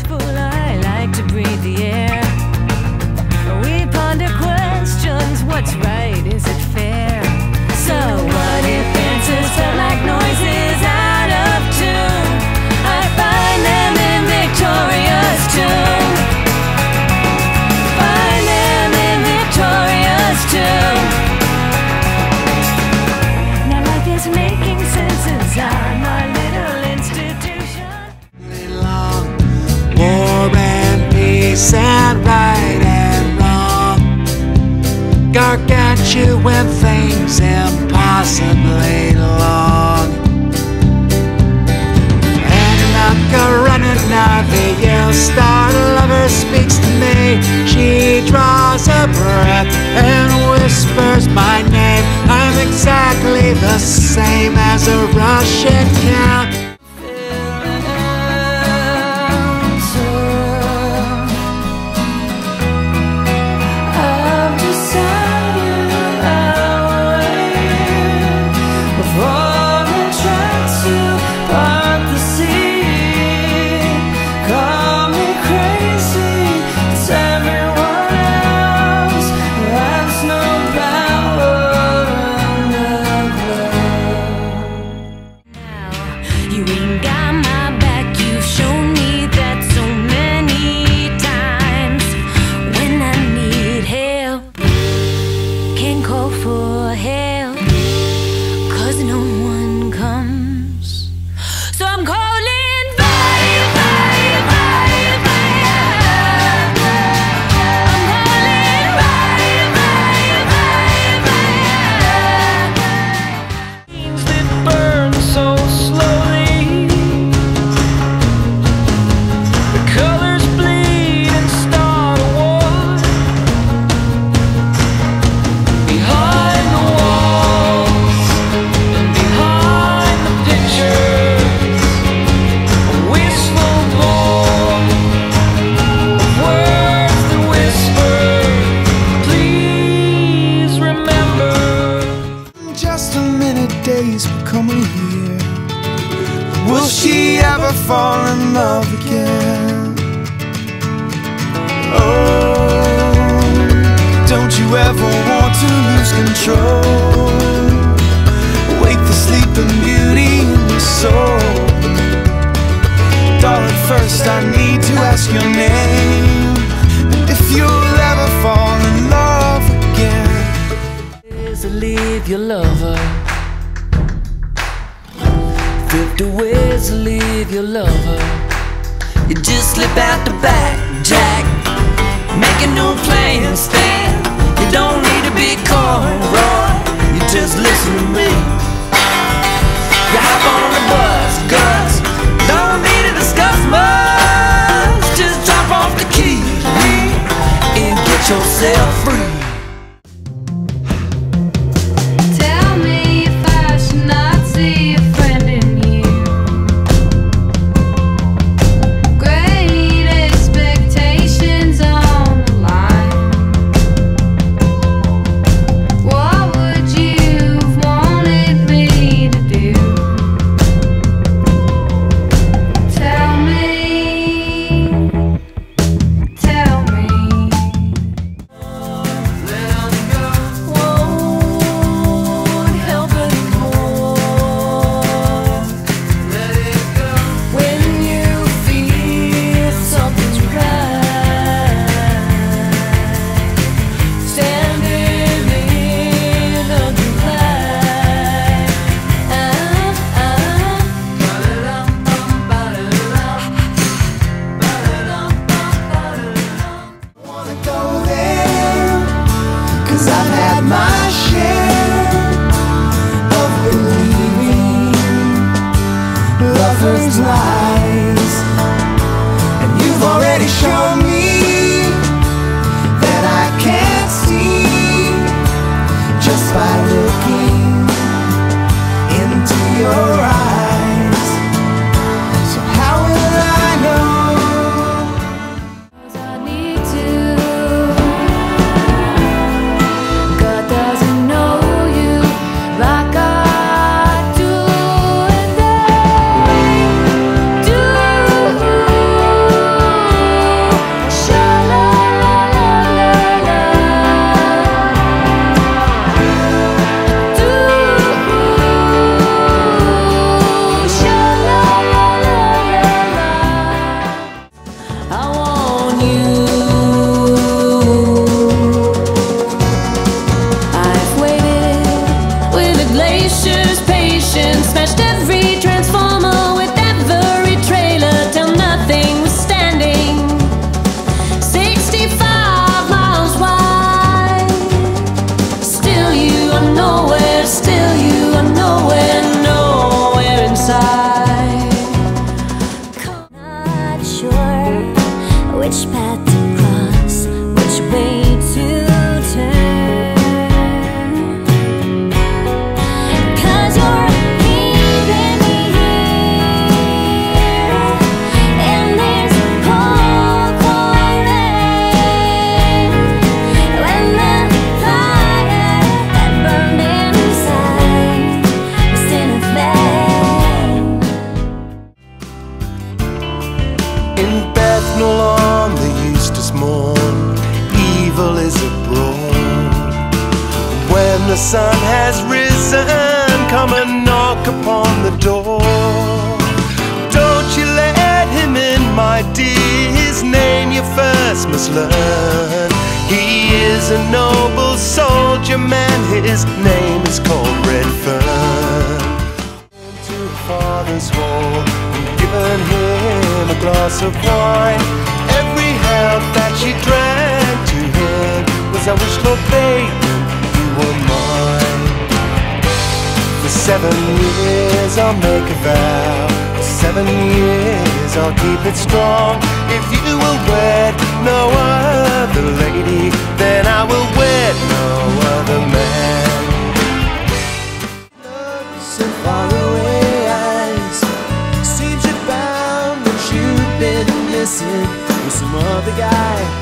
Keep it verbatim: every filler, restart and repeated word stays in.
fool, I like to breathe the air. We ponder questions, what's right, is it fair? So what if answers felt like noises out of tune? I find them in Victoria's tomb. Find them in Victoria's tomb. Now life is making sense inside my little institution. Long war and peace and right and wrong, gargantuan things impossibly long. And like a running Naviel star lover speaks to me. She draws a breath and whispers my name. I'm exactly the same as a Russian count. You ain't got my back, you've shown me that so many times. When I need help, can't call for help, cause no one comes. So I'm calling fire, fire, fire, fire. I'm calling fire, fire, fire, fire. Flames that burn so slowly, days become a year. Will she ever fall in love again? Oh, don't you ever want to lose control? Wake the sleeping beauty in your soul. Darling, first I need to ask your name, and if you'll ever fall in love again. Is to leave your lover. Fifty ways to leave your lover. You just slip out the back, Jack, making no plan stand. You don't need to be coy, Roy, you just listen to me. You hop on the bus, Gus, don't need to discuss much. Just drop off the key and get yourself free. What would you have wanted? sure which path to cross, which way to turn. 'Cause you're keeping me here in this cold, cold rain, when the fire that burned inside was still a flame. In Bethnal on the Eustace morn, evil is abroad. When the sun has risen, come and knock upon the door. Don't you let him in, my dear, his name you first must learn. He is a noble soldier man, his name is called Redfern. To father's hall, and given him a glass of wine. Every health that she drank to him was, I wish, Lord Bateman, you were mine. For seven years I'll make a vow, for seven years I'll keep it strong. If you will wed no other lady, then I will wed no other man. So far away eyes, seems you found what you'd been missing with some other guy.